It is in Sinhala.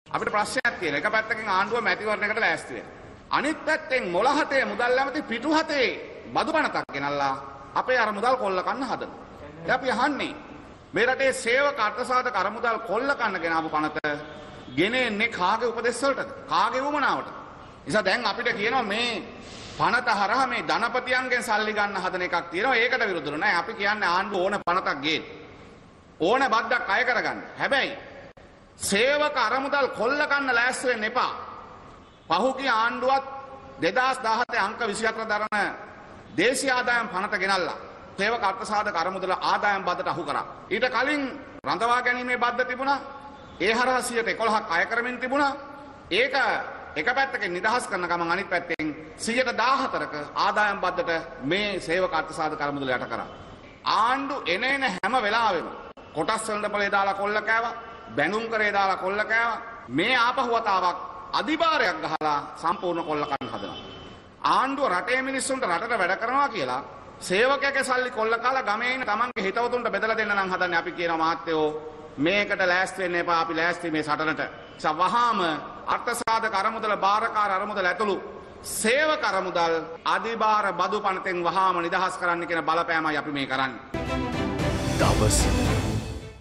අපිට ප්‍රශ්නයක් තියෙනවා. එක පැත්තකින් ආණ්ඩුව මැතිවරණයකට ලෑස්ති වෙනවා. අනිත් පැත්තෙන් මොළ හතේ මුදල් නැමැති පිටු හතේ බදු පනතක් ගෙනල්ලා අපේ අර මුදල් කොල්ල කන්න හදනවා. දැන් අපි අහන්නේ මේ රටේ සේවක අර්ථසාධක අරමුදල් කොල්ල කන්න ගෙනාවු පනත ගෙනෙන්නේ කාගේ උපදෙස් වලටද? කාගේ වමනාවටද? නිසා දැන් අපිට කියනවා මේ පනත හරහා මේ ධනපතියන්ගෙන් සල්ලි ගන්න හදන එකක් තියෙනවා. ඒකට විරුද්ධව නෑ. අපි කියන්නේ ආණ්ඩුව ඕන පනතක් ගේන්න. ඕන බද්දක් අය කරගන්න. හැබැයි සේවක අරමුදල් කොල්ල කන්න ලෑස්ති වෙන්න එපා. පහුගිය ආණ්ඩුවත් 2017 අංක 24 දරන දේශීය ආදායම් පනත ගෙනල්ලා සේවක අර්ථසාධක අරමුදල ආදායම් බද්දට අහු කරා. ඊට කලින් රඳවා ගැනීමේ බද්ද තිබුණා. ඒ හරහා 11%ක් අය කරමින් තිබුණා. ඒක එක පැත්තකින් නිදහස් කරන ගමන් අනිත් පැත්තෙන් 14%ක ආදායම් බද්දට මේ සේවක අර්ථසාධක අරමුදල යට කරා. ආණ්ඩු එන හැම වෙලාවෙම කොටස් වලට බලේ දාලා කොල්ල කෑවා, බැඳුම් කරේ දාලා කොල්ල කෑවා. මේ ආපහු වතාවක් අධිභාරයක් ගහලා සම්පූර්ණ කොල්ල කන්න හදනවා. ආණ්ඩුව රටේ මිනිස්සුන්ට රටට වැඩ කරනවා කියලා සේවකයාගේ සල්ලි කොල්ල කාලා ගමේ ඉන්න තමන්ගේ හිතවතුන්ට බෙදලා දෙන්න නම් හදන්නේ. අපි කියනවා මහත්තයෝ මේකට ලෑස්ති වෙන්න එපා. අපි ලෑස්ති මේ සටනට. වහාම අර්ථසාධක අරමුදල බාරකාර අරමුදල ඇතුළු සේවක අරමුදල් අධිභාර බදු පනතෙන් වහාම නිදහස් කරන්න කියන බලපෑමයි අපි මේ කරන්නේ. දවස්